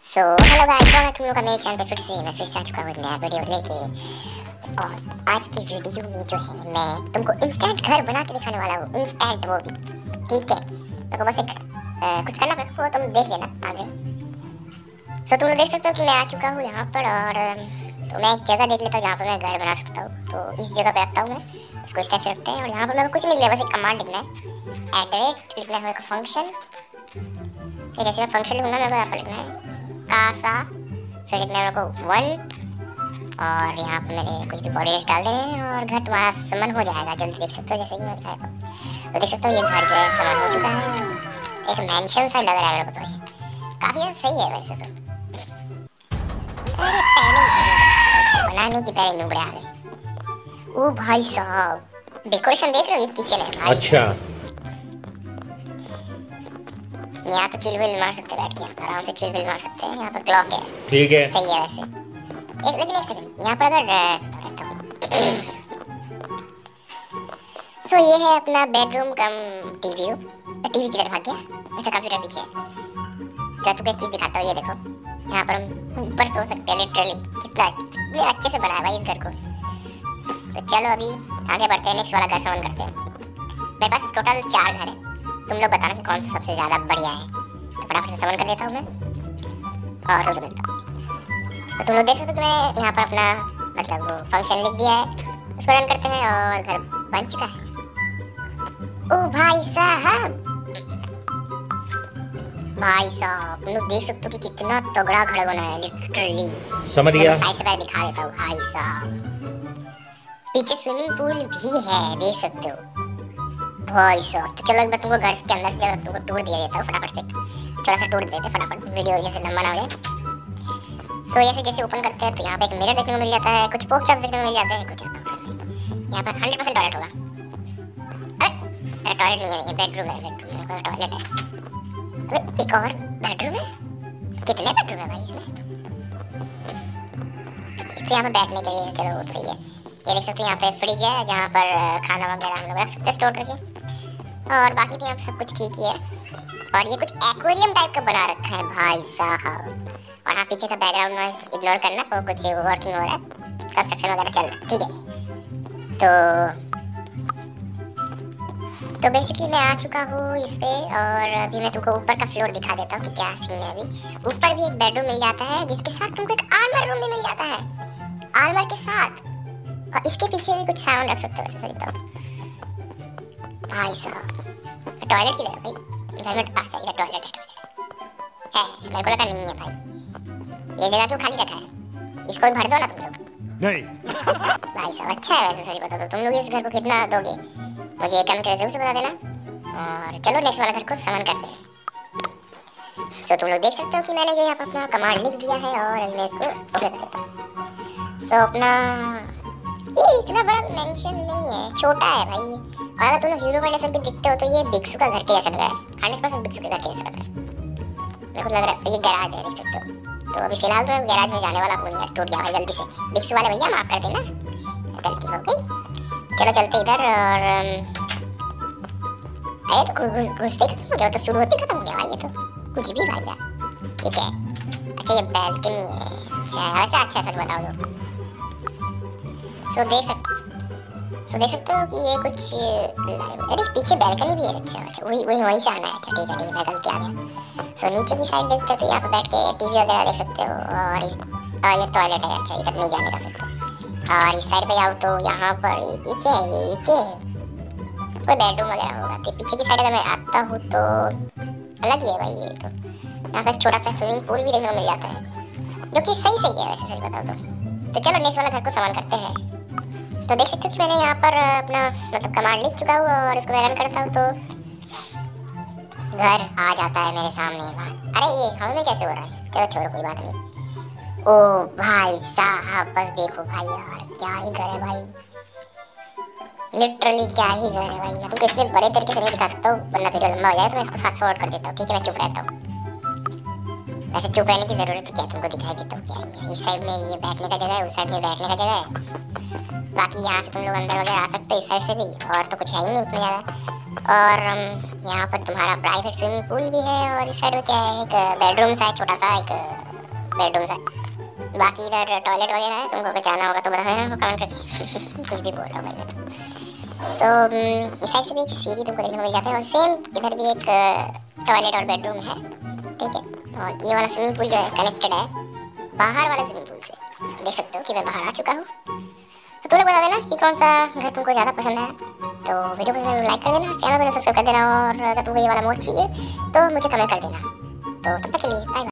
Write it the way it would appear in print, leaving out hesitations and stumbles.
Hello guys, स्वागत है तुम लोग का मेरे चैनल पे। मैं फिर से आ चुका हूँ एक नया वीडियो लेके। और आज की वीडियो में जो है मैं तुमको इंस्टेंट घर बना के दिखाने वाला हूँ। इंस्टेंट, वो भी ठीक है। मेरे को बस एक कुछ करना पड़ेगा, वो तुम देख लेना आगे। तुम लोग देख सकते हो कि मैं आ चुका हूँ यहाँ पर। और तो मैं एक जगह देख लेता हूँ जहाँ पर मैं घर बना सकता हूँ। तो इस जगह पे रखता हूँ मैं, इसको इस टाइप से रखते हैं। और यहाँ पर मेरे को कुछ नहीं लिखना, बस एक कमांड लिखना है, @ लिखना है, फंक्शन। जैसे मैं फंक्शन लिखूंगा मेरे को यहाँ पर लिखना है कासा, फिर लिखना है मेरे को 1। और यहाँ पर मैंने कुछ भी कोऑर्डिनेट्स डाल देने हैं और घर तुम्हारा समन हो जाएगा जल्दी। देख सकते हो जैसे कि मैं दिखाया था, तो देख सकते हो ये घर जो है समन हो चुका है। एक मैंशन सा लग रहा है मेरे को, तो ये काफ़ी ज़्यादा सही है वैसे तो। अरे पहले बनाने की पहले नूबड़े आ गए। ओ भाई साहब, डेकोरेशन देख रहे हो, ये किचन है भाई। अच्छा, यहाँ तो चिलविल मार सकते हैं, बैठ के आराम से चिलविल मार सकते हैं। यहाँ पर क्लॉक है, ठीक है, सही है वैसे। लेकिन एक सेकंड, यहाँ पर अगर ये है अपना bedroom cum TV room. TV की तरफ भाग गया। अच्छा, कंप्यूटर पीछे है। जब तुमको एक चीज दिखाता हूँ, ये देखो, यहाँ पर हम ऊपर सो सकते हैं लिटरली। कितना अच्छे से बना है भाई इस घर को। तो चलो अभी आगे बढ़ते हैं, नेक्स्ट वाला घर समन करते हैं। मेरे पास टोटल 4 घर है, तुम लोग बताना कि कौन सा सबसे ज़्यादा बढ़िया है। तो फटाफट से समन कर देता हूँ मैं और हो जाता हूँ। तो तुम लोग देख सकते हो कि मैं यहाँ पर अपना मतलब वो फंक्शन लिख दिया है, उसको रन करते हैं और घर बन चुका है। ओ भाई साहब, तुम लोग देख सकते हो कि कितना तगड़ा घर बना है लिटरली। समझ गया। साइड से पहले दिखा देता हूँ भाई साहब। पीछे स्विमिंग पूल भी है, देख सकते हो भाई साहब। तो चलो एक बार तुमको घर के अंदर से तुमको टूर दिया देता हूँ फटाफट से। थोड़ा सा टूर देते हैं फटाफट, वीडियो जैसे लंबा ना हो जाए। ऐसे जैसे ओपन करते हैं तो यहाँ पे एक मिरर देखने को मिल जाता है, कुछ पोक चॉप देखने को मिल जाते हैं, कुछ यहाँ पर 100% टॉयलेट होगा। अरे टॉयलेट नहीं है, ये बेडरूम है। बेडरूम में टॉयलेट है। अबे एक और बेडरूम है। कितने बेडरूम है भाई इसमें? तो यहाँ पर बैठने के लिए चलो वो सही है। ये देख सकते हो यहाँ पे फ्रिज है जहाँ पर खाना वगैरह हम लोग रख सकते हैं स्टोर करके। और बाकी तो यहाँ पे सब कुछ ठीक ही है। और ये कुछ एक्वेरियम टाइप का बना रखा है भाई साहब। और हाँ, पीछे का बैकग्राउंड नॉइज इग्नोर करना, वो कुछ वर्किंग हो रहा है, कंस्ट्रक्शन वगैरह चल रहा है, ठीक है। तो बेसिकली मैं आ चुका हूँ इस पे। और अभी मैं तुमको ऊपर का फ्लोर दिखा देता हूँ कि क्या सीन है। अभी ऊपर भी एक बेडरूम मिल जाता है, जिसके साथ तुमको एक आर्मर रूम भी मिल जाता है, आर्मर के साथ। और इसके पीछे भी कुछ सामान रख सकते हो वैसे, सही बताओ भाई साहब। टॉयलेट की जगह भाई घर में अच्छा इधर टॉयलेट है, मेरे को लगा नहीं है भाई। ये जगह तो खाली रखा है, इसको भर दो ना तुम लोग। नहीं भाई साहब, अच्छा है वैसे, सही बता दो तुम लोग इस घर को कितना दोगे मुझे कमेंट करके जरूर से बता देना। और चलो नेक्स्ट वाला घर को समन करते हैं। तुम लोग देख सकते हो कि मैंने जो यहाँ पर अपना कमांड लिख दिया है और मैं इसको ओके कर देता हूँ। अपना ये इतना बड़ा मेंशन नहीं है, छोटा है भाई। और अगर तुम लोग हीरो वाले सब भी दिखते हो तो ये बिक्सू का घर के जैसा लग रहा है, 100% बिक्सू के घर के जैसा लग रहा है मेरे को लग रहा है। ये गैराज है, देख सकते हो। तो अभी फिलहाल तो मैं गैराज में जाने वाला हूँ यार, टूट गया भाई जल्दी से। बिक्सू वाले भैया माफ कर देना, गलती हो गई। चलो चलते इधर। और अरे तो घुसते ही खत्म हो गया, तो शुरू होते ही खत्म हो गया भाई। ये तो कुछ भी भाई यार, ठीक है। अच्छा ये बैल्कनी है, अच्छा वैसे अच्छा सच बताओ तो। देख सकते हो कि ये कुछ अरे पीछे बैल्कनी भी है। अच्छा वहीं से आना है। अच्छा ठीक है, मैं गलती आ गया। नीचे की साइड देखते हैं तो यहाँ पे बैठ के टीवी वगैरह देख सकते हो। और ये टॉयलेट है, अच्छा इधर नहीं जाने का फिर तो। और इस साइड पे आओ तो यहाँ पर ये क्या है, कोई बेडरूम वगैरह होगा। तो पीछे की साइड अगर मैं आता हूँ तो अलग ही है भाई। ये तो यहाँ पे एक छोटा सा स्विमिंग पूल भी देखने को मिल जाता है, जो कि सही है वैसे, सही बताओ तो। चलो नेक्स्ट वाला घर को समन करते हैं। तो देख सकते हो कि मैंने यहाँ पर अपना मतलब कमांड लिख चुका हूँ और इसको मैं रन करता हूँ तो घर आ जाता है मेरे सामने। अरे ये हमें कैसे हो रहा है, चलो छोड़ो कोई बात नहीं। ओ भाई साहब, बस देखो भाई यार, क्या ही घर है भाई, लिटरली क्या ही घर है भाई। मैं तुमको इतने बड़े तरीके से नहीं दिखा सकता हूँ वरना वीडियो लंबा हो जाए, तो मैं इसको फास्ट फॉरवर्ड कर देता हूँ, ठीक है। मैं चुप रहता हूँ, वैसे चुप रहने की जरूरत क्या है, तुमको दिखाई देता हूँ क्या है। इस साइड में ये बैठने का जगह है, उस साइड में बैठने का जगह है। बाकी यहाँ से तुम लोग अंदर वगैरह आ सकते हो इस साइड से भी, और तो कुछ है ही नहीं उतना ज़्यादा। और यहाँ पर तुम्हारा प्राइवेट स्विमिंग पूल भी है, और इस साइड में क्या है, एक बेडरूम सा है, छोटा सा एक बेडरूम सा। बाकी इधर टॉयलेट वगैरह है, तुमको अगर जाना होगा तो बता देना कमेंट करके। कुछ भी बोल रहा हूँ भाई मैं। सो इस साइड से भी एक सीढ़ी तुमको देखने को मिल जाता है, और सेम इधर भी एक टॉयलेट और बेडरूम है, ठीक है। और ये वाला स्विमिंग पूल जो है कनेक्टेड है बाहर वाले स्विमिंग पूल से। देख सकते हो कि मैं बाहर आ चुका हूँ। तो तुम लोग बता देना कि कौन सा घर तुमको ज़्यादा पसंद है। तो वीडियो पसंद है लाइक कर देना, चैनल को सब्सक्राइब कर देना, और अगर तुमको ये वाला मोड चाहिए तो मुझे कमेंट कर देना। तो तब तक के लिए बाय।